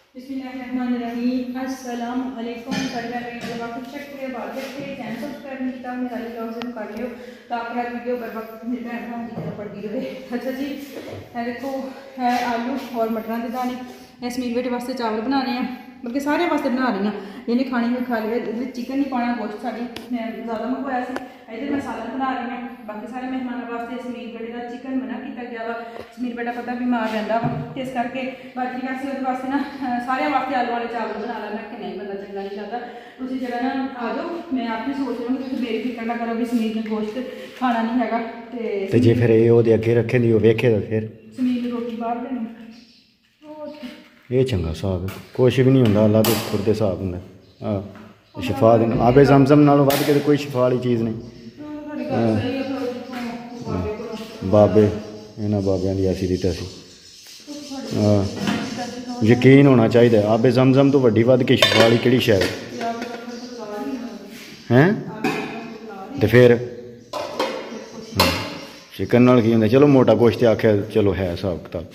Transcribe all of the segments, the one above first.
बिस्मिल्लाहिर्रहमानिर्रहीम अस्सलाम वालेकुम चैनल सब्सक्राइब नहीं किया मेरा ब्लॉग जरूर कर लियो ताकि हर वीडियो बर वक्त मेरी भैन भाव की तरह पड़ती रहे। अच्छा जी देखो है आलू और मटरों के दाने इसमें बेटे वास्ते चावल बनाने हैं बल्कि सारे वास्ते बना रही हूँ इन्हें खाने में खा लिया चिकन नहीं पाना गोश्त साड़ी मैं ज़्यादा मंगवाया से इधर मैं सालन बना रही हूँ बाकी सारे मेहमानों वास्ते समीर बेटे का चिकन मना किया गया वा समीर बेटा पता बीमार रहता वा इस करके बाकी वैसे वो वास्ते ना सारे वास्ते आलू वाले चावल बना ला मैं कि नहीं बंदा चंगा नहीं चाहता उसी जगह ना आ जाओ मैं आप भी सोच रहा हूँ कि मेरी फिक्र ना करो भी समीर ने गोश्त खाना नहीं है तो जे फिर ये अगे रखे दी वेखे तो फिर समीर ने रोटी बाहर देनी ये चंगा हिसाब है कुछ भी नहीं होंगे अल्लाह के खुद के हिसाब होंगे शिफा देना आबे जमजम नालों वध के कोई शिफा वाली चीज़ नहीं बाबे इन्होंने बाबिया की ऐसी दी तैसी यकीन होना चाहिए आबे जमजम तो वड्डी वध के शिफा वाली किहड़ी शै हैं तो फिर चिकन नाल की होंदा चलो मोटा गोश्त आख्या चलो है हिसाब किताब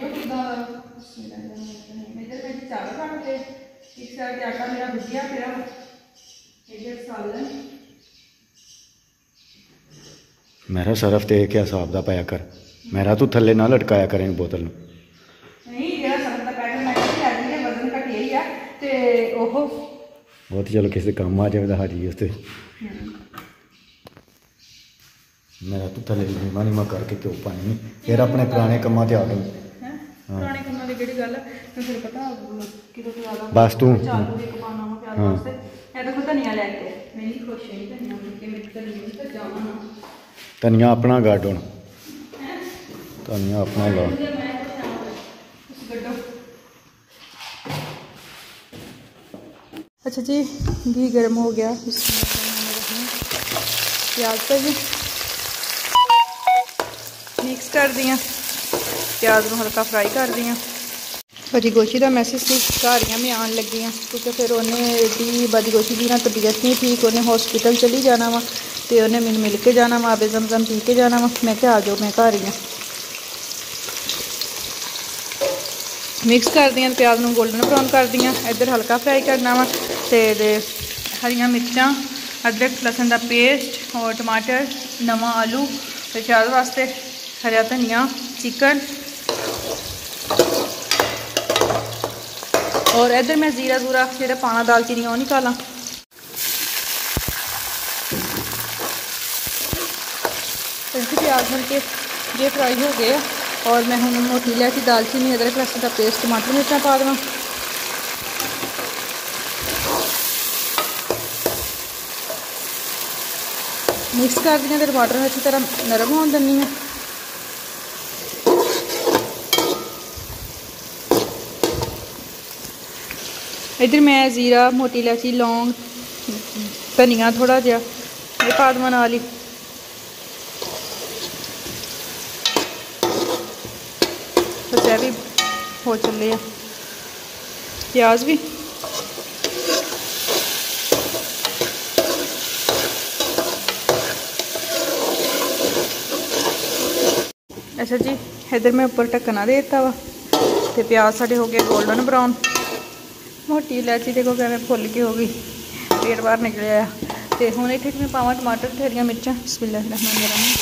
मेरा सरफ तो क्या हिसाब का पाया कर मेरा तू थले ना लटकाया करें बोतल वो तो चलो किसी काम आ जाए हाजी उससे मेरा तू थले नीमा नीमा करके क्यों पानी नहीं फिर अपने पुराने कामों से आ गई बस तू धनिया अपना गाड़ होना धनिया अपना ला अच्छा जी घी गर्म हो गया प्याज का जी मिक्स कर दिया प्याज को हल्का फ्राई कर दिया बाजी गोशी का मैसेज थी घर मैं आन लगी हाँ क्योंकि फिर उन्हें बाजी गोशी की ना तबीयत नहीं ठीक उन्हें हॉस्पिटल चली जाना वा तो उन्हें मैंने मिल के जाना वा आबे जमजम पी के जाना वा मैं क्या आ जाओ मैं घर ही हाँ मिक्स कर दिया प्याज में गोल्डन ब्राउन कर दिया इधर हल्का फ्राई करना वा तो हरिया मिर्चा अदरक लसन का पेस्ट और टमाटर नवा आलू तो प्याज वास्ते हरा धनिया चिकन और इधर मैं जीरा जूरा जो पाना दालचीनी वो निकाला प्याज हल्के ये फ्राई हो गए और मैं हूँ मोटी इलायची दालचीनी अदरक लहसुन का पेस्ट टमाटर मिर्चा पा देना मिक्स कर दिया टमाटर अच्छी तरह नरम होने देनी है इधर मैं जीरा मोटी इलायची लौंग धनिया थोड़ा जहा ये पा देव नाल ही बस ये भी हो चले प्याज भी अच्छा जी इधर मैं ऊपर ढक्कना दे दिता वा तो प्याज साढ़े हो गए गोल्डन ब्राउन मोटी इलायची देखो क्या फुल के हो गई पेट बाहर निकल आया तो हूँ इतने मैं पावा टमाटर ते हरिया मिर्चा बिस्मिल्लाहिर्रहमानिर्रहीम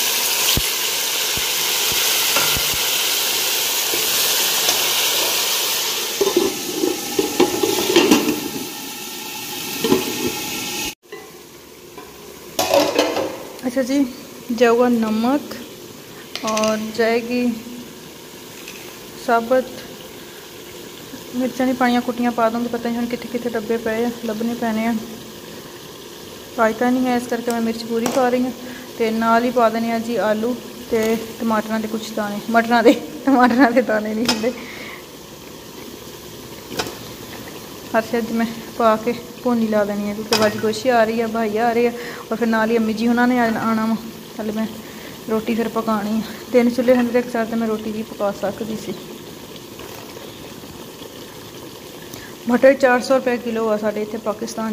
अच्छा जी जाऊगा नमक और जाएगी साबुत मिर्चा नहीं पानिया कुटियाँ पा दूँगी पता नहीं हम कितने कितने डब्बे पे लभने पैने हैं फायदा नहीं है इस करके मैं मिर्च पूरी पा रही हूँ तो नाल ही पा देने जी आलू तो टमाटर के कुछ दाने मटरों के टमाटर के दाने नहीं होंगे हर शायद मैं पा के भुनी ला देनी है क्योंकि बाजी गोशी आ रही है भाई आ रही है और फिर नाल ही अम्मी जी उन्होंने आना वा पहले मैं रोटी फिर पकानी है 3 चूल्हे हैं एक साथ मैं रोटी भी पका सकती सी मटर 400 रुपये किलो आ साढ़े इतने पाकिस्तान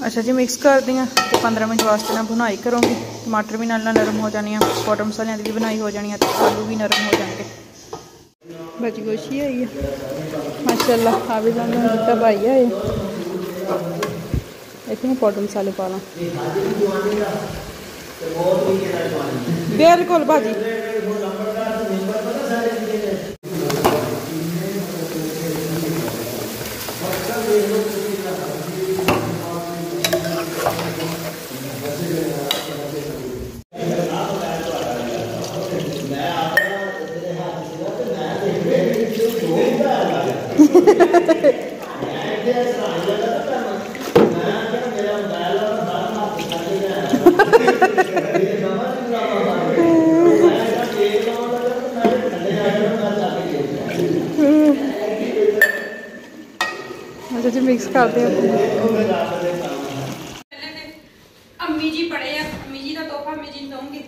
अच्छा जी मिक्स कर दी तो 15 मिनट वास्ते ना बुनाई करूँगी। टमाटर भी नाल नरम हो जाने, पौडर मसालियां की भी बुनाई हो जानी, तो आलू भी नरम हो जाएंगे। बची गोशी आई है माशाल्लाह। आवे जाना भाई है इतने मैं पौडर मसाले पा ला बिल्कुल भाजी। अच्छा जी मिक्स करते हैं। अम्मी जी पड़े हैं, अम्मी जी का तोहफा अम्मी जी दूंगी।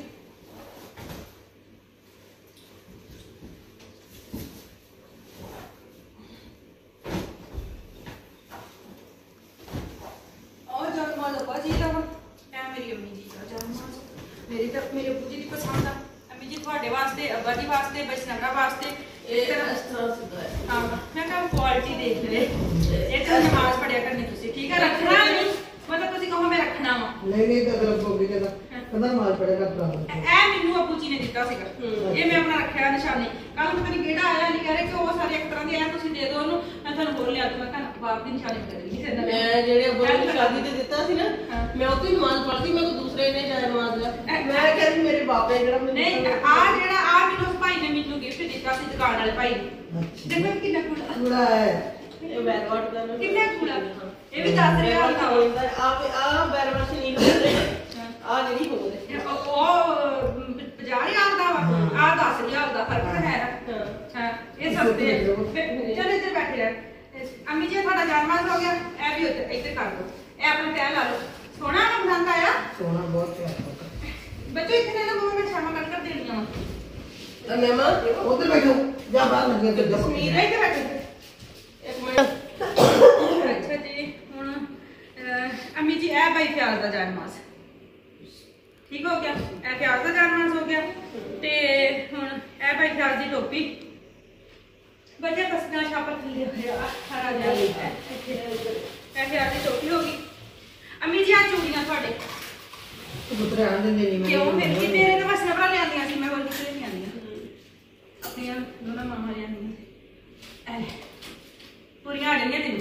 और जानमाज अब्बा जी का मेरी अम्मी जी का जानमाज मेरी तो मेरी अब्बू जी की पसंद है। अम्मी जी थोड़े वास्ते, अब्बा जी वास्ते, बचनगा वास्ते हाँ मैं कहा क्वालिटी देख ले। एक नमाज पढ़िया करनी तुसी ठीक है, रखना नहीं मतलब तुसी कहो मैं रखना वा नहीं तो अगर बोगी कहता कहना नमाज पढ़ेगा तो ए मेनू अब्बू जी ने दिता सीगा, ये मैं अपना रखया निशानी। कल पता नहीं केड़ा आया नहीं कह रहे कि वो सारे एक तरह दे आया तुसी दे दो ओनू, मैं थानू बोल लिया तो मैं कहा बाप दी निशानी कर दी से ना मैं जेड़े अब्बू ने शादी ते दिता सी ना मैं उतो ही नमाज पढ़ती, मैं को दूसरे ने जाए नमाज ला मैं कहती मेरे बाप ने जेड़ा नहीं आ जेड़ा आ मेनू उस भाई ने मेनू गिफ्ट दिता सी दुकान वाले भाई देखो कितना कूड़ा है ये बैरवाट का कितना कूड़ा ये भी 10,000 का आप आ बैरवाट से नहीं होते आ जेडी हो गए ओ 50,000 दा वा आ 10,000 दा फर्क है ना। हां ये सस्ते चल इधर बैठे रह। अम्मी जी थोड़ा जानमाज हो गया, ए भी इधर कर दो, ए अपना तय ला लो। सोना ना पसंद आया, सोना बहुत प्यारा बच्चों इतने ना मम्मा मैं शामा कर देनी है मेमा उधर बैठो जा बाहर लग गया तो कश्मीर इधर बैठो एक मिनट। अच्छा जी हुन अम्मी जी ए भाई प्याज दा जानमाज ठीक हो गया, ए प्याज दा जानमाज हो गया ते हुन ए भाई प्याज दी टोपी बच्चे पसना छापर थल्ले हरा जा ए प्याज दी टोपी होगी। अम्मी जी आ चूड़ियां थोड़े पुत्र आंदे नहीं मैं क्यों फिर की तेरे तो बस नबरा ले आंदियां सी, मैं बोल के नहीं आंदियां अपनी दोनों मामा ले आंदियां ए पूरी आ गई तेन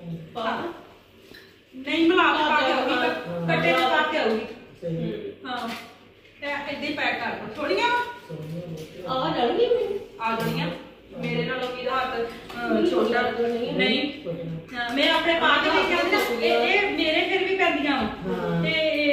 नहीं मिला के आऊगी कट्टे में काट के आऊगी हां इधर पैक कर दो थोड़ियां आ जाएंगी मेरे नालों की हाथ छोटा नहीं मैं अपने पा के लेके आंदी ना ये मेरे फिर भी पैंदियां ते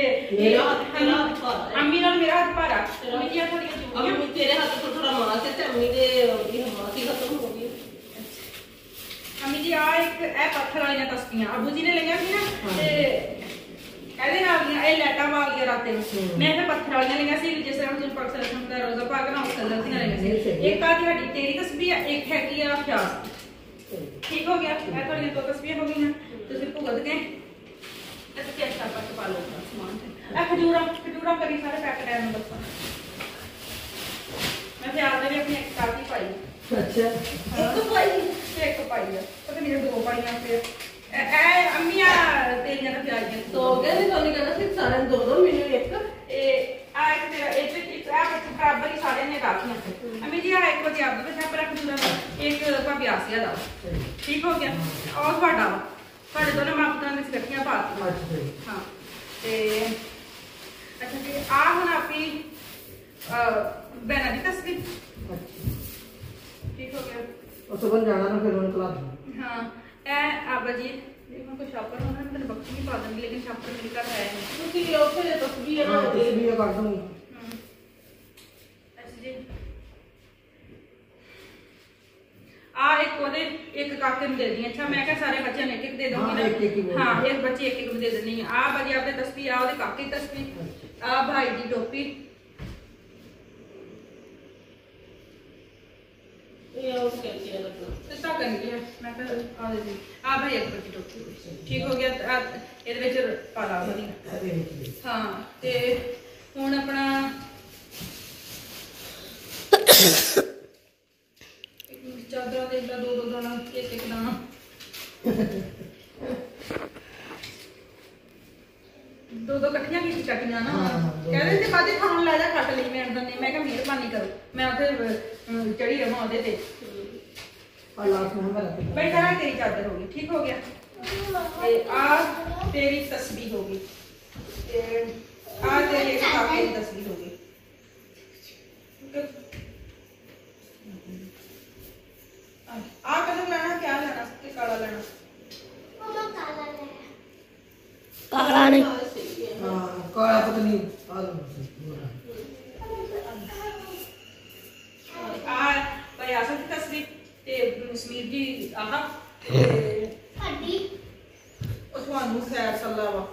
अम्मी नाल मेरा हाथ भारा अम्मी जी थोड़ियां चूड़ियां अम्मी तेरे हाथ थोड़ा मार से अम्मी दे मासी खत्म हो गई। अम्मी जी आ एक ए पत्थर वाली तस्बियां अबू जी ने लिया थी ना ते कहदे नाल दी ए लेटा वाली राते मैं फिर पत्थर वाली लिया सी जिस तरह तुम पाक सल्लल्लाहु अलैहि वसल्लम रोजा पाक ना उस कलर दी लिया सी। एक आ हड्डी तेरी तस्बीह एक है कि आ प्याज ठीक हो गया। ए थोड़ी दो तस्बीह हो गई ना तुसी भुगत गए ऐसे कैसा पट पा लो सामान ए खजूरा करी सारे पैकेट है बस मैं प्याज दे अपनी एक काटी पाई अच्छा एक पाई है पता नहीं दो पाइयां फिर ए अम्मी आ तेरियां का प्याज तो कहने तो नहीं कहना सिर्फ सारे दो मेनू एक ए आ एक तेरा एक आ बराबर ही सारे ने काफियां अम्मी जी आ एक बजे आप पे छाप रख दूंगा एक भाभी आसिया दा ठीक हो गया और ਤੁਹਾਡਾ ਤੁਹਾਡੇ ਦੋਨों मां पुत्रां ने इकट्ठियां पाती हां ते अच्छा जी आ हुन आपकी बहना दी तस्वीर ठीक हो गया और सुबह जाना ना फिर उन क्लास हां ए आबा जी मैं कोई शॉपर होना मैं तेरे बक्सी नहीं पा दूंगी लेकिन शॉपर मेरे घर है नहीं क्योंकि ओथे तस्वीर ना तस्वीर कर दूंगी। अच्छा जी आ एक कोदे एक काके में दे दी। अच्छा मैं क्या सारे बच्चे ने एक दे दूंगी ना हां एक बच्चे एक दे देनी है। आ बाजी आपने तस्वीर आ ओदे काके तस्वीर आ भाई दी टोपी ये और क्या लगता ਤੇ ਤਾਂ ਕਰ ਲਿਆ ਮੈਂ ਕਿਹਾ ਆ ਦੇ ਦੀ ਆ ਭਾਈ ਇੱਕ ਪੱਟੀ ਟੋਕੀ ਠੀਕ ਹੋ ਗਿਆ ਇਹਦੇ ਵਿੱਚ ਪਾ ਲਾ ਵਧੀਆ ਹਾਂ ਤੇ ਹੁਣ ਆਪਣਾ ਇੱਕ ਚਾਦਰਾਂ ਦੇ ਲਾ ਦੋ ਦਾਣਾ ਇੱਕ ਦਾਣਾ ਦੋ ਇਕੱਠੀਆਂ ਕੀ ਚੱਕੀਆਂ ਨਾ ਕਹਿੰਦੇ ਤੇ ਬਾਅਦ ਖਾਣ ਲੈ ਜਾ ਕੱਟ ਲਈ ਮੈਂ ਅੰਦਰ ਨੇ ਮੈਂ ਕਿਹਾ ਮਿਹਰਬਾਨੀ ਕਰੋ ਮੈਂ ਉੱਥੇ ਚੜੀ ਰਵਾਂ ਉਹਦੇ ਤੇ भाई करा तेरी चादर होगी ठीक हो गया आ तेरी तस्वीर होगी आ तेरी काफी तस्वीर होगी आ कलर लेना क्या लेना कि काला लेना काला नहीं काला पता नहीं आ भाई आसन की तस्वीर ਤੇ ਸਮੀਰ ਜੀ ਆਹ ਤੇ हड्डी ਉਹ ਤੁਹਾਨੂੰ ਖੈਰ ਸੱਲਾ ਵਾ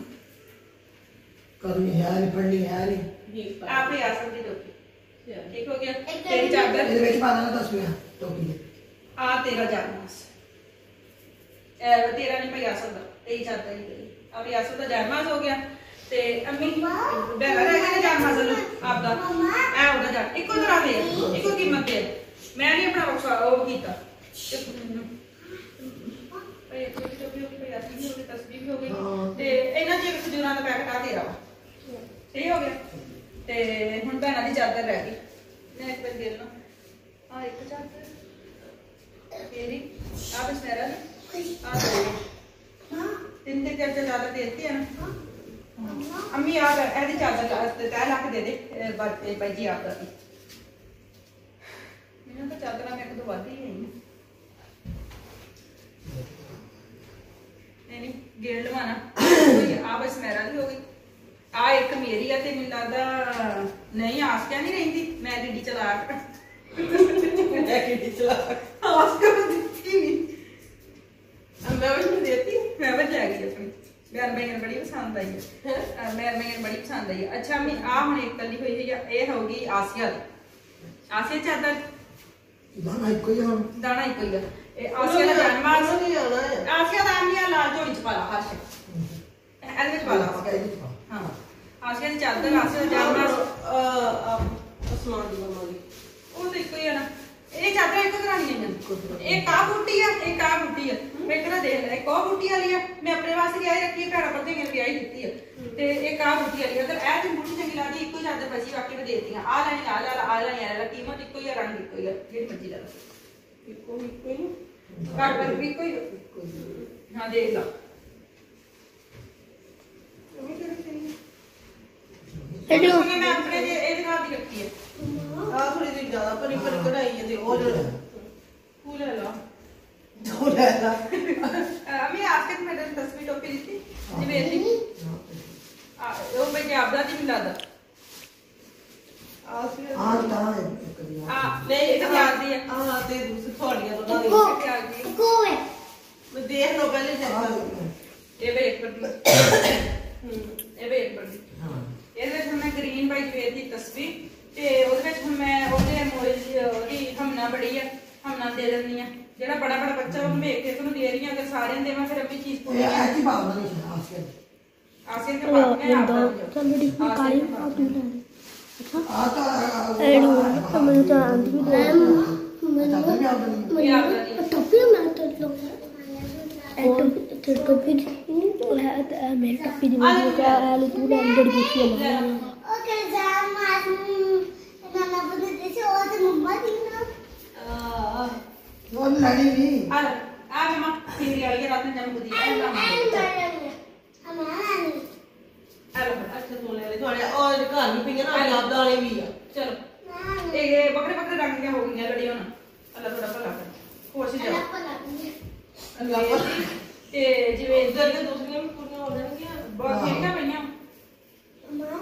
करनी है नहीं पढ़नी है नहीं ਆਪੇ ਆਸਨ ਦੀ ਦੋਕੀ ਠੀਕ ਹੋ ਗਿਆ ਤੇਰੀ ਚਾਦਰ ਇਹਦੇ ਵਿੱਚ ਪਾ ਦੇਣਾ ਤਸਵੀਰਾਂ ਟੋਪੀ ਦੇ ਆ ਤੇਰਾ ਜਨਮਾਸ ਤੇਰਾ ਨਹੀਂ ਭਈ ਆਸਨ ਦਾ ਤੇਰੀ ਚਾਦਰ ਹੀ ਤੇਰੀ ਆਪੇ ਆਸਨ ਦਾ ਜਨਮਾਸ ਹੋ ਗਿਆ ਤੇ ਅੰਮੀ ਬੈਲਾ ਰਹਿ ਗਿਆ ਜਨਮਾਸ ਆਪਦਾ ਐ ਉਹਦਾ ਜਨ ਇੱਕੋ ਤਰ੍ਹਾਂ ਦੇ ਇੱਕੋ ਕੀਮਤ ਦੇ ਮੈਂ ਨਹੀਂ ਆਪਣਾ ਉਹ ਕੀਤਾ ਭਈ ਟੋਪੀ ਹੋ ਗਈ ਭਈ ਆਸਨ ਦੀ ਹੋ ਗਈ ਤਸਵੀਰ ਵੀ ਹੋ ਗਈ ਤੇ ਇਹਨਾਂ ਚ ਖਜੂਰਾਂ ਦਾ ਪੈਕਟ ਆ ਤੇਰਾ ਸਹੀ ਹੋ ਗਿਆ ਤੇ ਹੁਣ ਭੈਣਾਂ ਦੀ ਚਾਦਰ ਰਹਿ ਗਈ ਮੈਂ ਇੱਕ ਵਾਰ ਦੇ ਲਵਾਂ ਆ ਇੱਕ ਚਾਦਰ ਤੇਰੀ ਆ ਬਸੇਰਾ ਆ ਤਿੰਨ ਤੇ ਚਾਦਰ ਜ਼ਿਆਦਾ ਦੇਤੀ ਹੈ ਨਾ ਅੰਮੀ ਆ ਇਹਦੀ ਚਾਦਰ ਤੈ ਲੱਖ ਦੇ ਦੇ ਬਾਤੇ ਬਾਈ ਜੀ ਆਪ ਦਾ ਮੈਨੂੰ ਤਾਂ ਚਾਦਰਾਂ ਮੈਂ ਇੱਕ ਦੋ ਵੱਧ ਹੀ ਆਈ ਨਹੀਂ ਗੇੜ ਲਵਾਣਾ ਆ ਬਸੇਰਾ ਦੀ ਹੋ ਗਈ ਆ ਇੱਕ ਮੇਰੀ ਆ ਤੇ ਮੈਨੂੰ ਲੱਗਦਾ ਨਹੀਂ ਆਸਕਿਆ ਨਹੀਂ ਰਹਿੰਦੀ ਮੈਂ ਡਿੱਡੀ ਚਲਾ मैं किटी चला ਆਸਕਿਆ ਦਿੱਤੀ ਨਹੀਂ मैं उसमें देती मैं बच जाएगी अपनी मैर बैंगन बड़ी पसंद आई है मैर बैंगन बड़ी पसंद आई है अच्छा मैं आ हुन एक तली हुई है ये होगी आसिया आसिया चादर दाना एक कोई हम दाना ही कोई है ये आसिया का जन्मास नहीं आना है आसिया का आमिया लाल झोली च पाला हर शे ਇਹਦੇ ਵਿੱਚ ਪਾਲਾ ਹਾਂ ਆਸਿਆ ਦੀ ਚਾਦਰ ਆਸਿਆ ਦਾ ਜਨਮਾਸ आसमान दी मम्मा दी ਉਹ ਤਾਂ ਇੱਕੋ ਹੀ ਆ ਨਾ ਇਹ ਚਾਦਰਾਂ ਇੱਕੋ ਤਰ੍ਹਾਂ ਦੀਆਂ ਨੇ ਇਹ ਕਾ ਬੂਟੀ ਆ ਇਹ ਕਾ ਬੂਟੀ ਆ ਮੈਂ ਕਿਹੜਾ ਦੇਖ ਲੈ ਇੱਕ ਉਹ ਬੂਟੀ ਵਾਲੀ ਆ ਮੈਂ ਆਪਣੇ ਵਾਸਤੇ ਕਿਹਾ ਰੱਖੀ ਭੈਣਾ ਪਰਦੇ ਮੇਰੇ ਵਿਆਹੀ ਦਿੱਤੀ ਆ ਤੇ ਇਹ ਕਾ ਬੂਟੀ ਵਾਲੀ ਆ ਤੇ ਇਹ ਤੇ ਬੂਟੀ ਚੰਗੀ ਲੱਗਦੀ ਇੱਕੋ ਚਾਦਰ ਬਚੀ ਬਾਕੀ ਮੈਂ ਦੇਤੀਆਂ ਆ ਲੈਣੀ ਆ ਲੈਣੀ ਆ ਕੀਮਤ ਇੱਕੋ ਹੀ ਆ ਰੰਗ ਇੱਕੋ ਹੀ ਆ ਜਿਹੜੀ ਮਰਜ਼ੀ ਲੈ ਲਓ ਇੱਕੋ ਹੀ ਕਾਟ ਪਰ ਵੀ ਕੋਈ ਹਾਂ ਦੇਖ ਲਾ ਮੈਂ ਆਪਣੇ ਇਹਦੇ ਨਾਲ ਦੀ ਰੱਖੀ ਹੈ आ थोड़ी सी ज्यादा परी परी कढ़ाई है ते और फूल है ला दो ले ला अम्मी आपके में तस्वीर टोपी दी थी जिवेद दी वो पंजाब दा दी मिला दा आज दाना करी नहीं ये तो याद दी है हां ते दूसरी थोड़ियां तो को याद दी को है मैं देख लो पहले चेक ये वे एक पर दी ये वे एक पर दी हां ਇਹਦੇ ਵਿੱਚ ਮੈਂ ਗ੍ਰੀਨ ਬਾਈ ਜਿਵੇਦ ਦੀ ਤਸਵੀਰ ਤੇ ਉਹਦੇ ਵਿੱਚ ਹੁਣ ਮੈਂ ਉਹਦੇ ਮੋਇਲ ਉਹਦੀ ਹਮਨਾ ਬੜੀ ਆ ਹਮਨਾ ਦੇ ਦਿੰਦੀ ਆ ਜਿਹੜਾ ਬੜਾ ਬੜਾ ਬੱਚਾ ਉਹਨੂੰ ਵੇਖ ਕੇ ਉਹਨੂੰ ਦੇ ਰਹੀ ਆ ਅਗਰ ਸਾਰਿਆਂ ਦੇਵਾਂ ਫਿਰ ਅੱਪੀ ਚੀਜ਼ ये ऐसी भावना नहीं है आज के ਆਸੇ ਕੇ ਬਾਅਦ ਮੈਂ ਆਪ ਦਾ चलो डी काली आ तू ले अच्छा आता एडू तो मैं तो आंटी भी दे चादर भी आप नहीं ਇਹ ਆਪ ਦਾ ਦੀ टोपी मैं तो लो टोपी है मेरी टोपी दी मुझे क्या है तू ले अंदर घुसी है ओके जामास नाना बोलते जैसे और तो मम्मा थी ना वो लड़ी नहीं आ मम्मा सीरी वाली रात में जम दी है हमारा नहीं अच्छा तो ले थोड़े और घर नहीं पईया ना गुलाब दाने भी है चलो ये बकरे बकरे रंग के हो गई लड़ी होना अल्लाह थोड़ा भला करे खुश जाओ अल्लाह ते जिवें इधर के दूसरियां भी पूरीਆਂ ਹੋ ਜਾਣਗੀਆਂ बहुत खेलना पईयां मां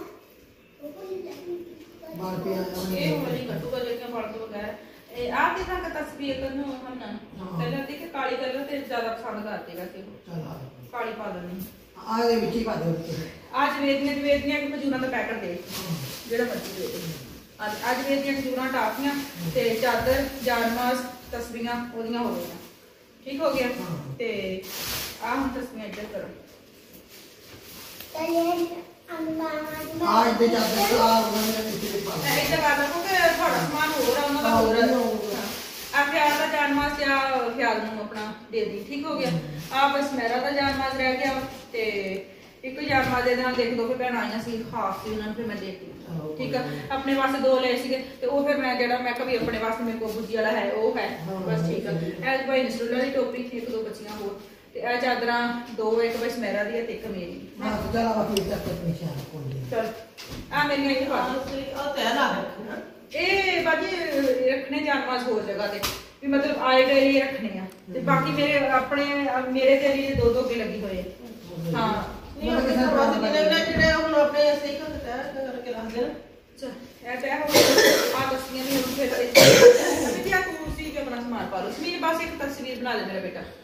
बाल पे ये वाली कटूगा लेके फालतू वगैरह ए आप कितना का तस्वीर करनो हम ना कलर देखे काली कलर ते ज्यादा पसंद करते वैसे चला काली पा लेनी आगे विची पा दो आज वेदने के खजूरां दा पैकेट दे जेड़ा मर्जी दे दे आज वेदने खजूरां टाफियां ते चादर जानमास ਤਸਵੀਰਾਂ ਉਹਦੀਆਂ ਹੋ ਗਈਆਂ ਠੀਕ ਹੋ ਗਿਆ ਤੇ ਆਹ ਹੁਣ ਤਸਵੀਰਾਂ ਇੱਧਰ ਕਰੋ आज दे जाते तो आ उन्होंने किसी पा ਇੱਧਰ ਕਰ ਲਓ ਕਿ ਤੁਹਾਡਾ ਸਮਾਨ ਹੋਰ ਆ ਉਹਨਾਂ ਦਾ ਹੋਰ ਆ ਆ ਖਿਆਲ ਦਾ ਜਾਨਮਾਸ ਆ ਖਿਆਲ ਨੂੰ ਆਪਣਾ ਦੇ ਦੀ ਠੀਕ ਹੋ ਗਿਆ ਆ ਬਸ ਮੇਰਾ ਦਾ ਜਾਨਮਾਸ ਰਹਿ ਗਿਆ ਤੇ ਇੱਕ ਜਾਨਮਾਸ ਦੇ ਨਾਲ ਦੇਖ ਦੋ ਕਿ ਭੈਣ ਆਈਆਂ ਸੀ ਖਾਸ ਸੀ ਉਹਨਾਂ ਨੂੰ ਫਿਰ ਮੈਂ ਦੇਤੀ ਠੀਕ ਆ ਆਪਣੇ ਵਾਸਤੇ ਦੋ ਲਏ ਸੀਗੇ ਤੇ ਉਹ ਫਿਰ ਮੈਂ ਜਿਹੜਾ ਮੈਂ ਕभी ਆਪਣੇ ਵਾਸਤੇ ਮੇਰੇ ਕੋਲ ਬੁੱਜੀ ਵਾਲਾ ਹੈ ਉਹ ਹੈ ਬਸ ਠੀਕ ਆ ਐਸ ਬਾਈ ਇੰਸਟਾਲਰ ਦੀ ਟੋਪੀ ਇੱਕ ਦੋ ਬੱਚੀਆਂ ਹੋਰ ਤੇ ਇਹ ਚਾਦਰਾਂ ਦੋ ਇੱਕ ਬਸ ਮੇਰਾ ਦੀ ਤੇ ਇੱਕ ਮੇਰੀ हां चला बाकी तक निशान कोई ਚਲ ਆ ਮੇਰੀਆਂ ਇਹ ਪਾ ਉਹ ਤੈ ਲਾ ਰੱਖਣਾ ਇਹ ਬਾਜੀ ਰੱਖਣੇ ਜਾਨਮਾਸ ਹੋਰ ਜਗ੍ਹਾ ਤੇ ਵੀ ਮਤਲਬ ਆਏ ਗਏ ਹੀ ਰੱਖਣੇ ਆ ਤੇ ਬਾਕੀ ਮੇਰੇ ਆਪਣੇ ਮੇਰੇ ਤੇ ਲਈ ਦੋ ਅੱਗੇ ਲੱਗੀ ਹੋਏ ਆ। ਹਾਂ ਨਹੀਂ ਉਹ ਕਿਸੇ ਬਾਤ ਨਹੀਂ ਲੱਗਦਾ ਜਿਹੜੇ ਹੁਣ ਆਪਣੇ ਅਸੀਂ ਇੱਕ ਤੈ ਕਰਕੇ ਰੱਖ ਦੇਣਾ ਚਲ ਇਹ ਤੈ ਹੋ ਗਿਆ ਆ ਤਸਵੀਰਾਂ ਵੀ ਹੁਣ ਫਿਰ ਤੇ ਆ ਕੁਰਸੀ ਤੇ ਆਪਣਾ ਸਮਾਨ ਪਾ ਲਓ ਸਮੀਰ ਬਸ ਇੱਕ ਤਸਵੀਰ ਬਣਾ ਲੈ ਮੇਰਾ ਬੇਟਾ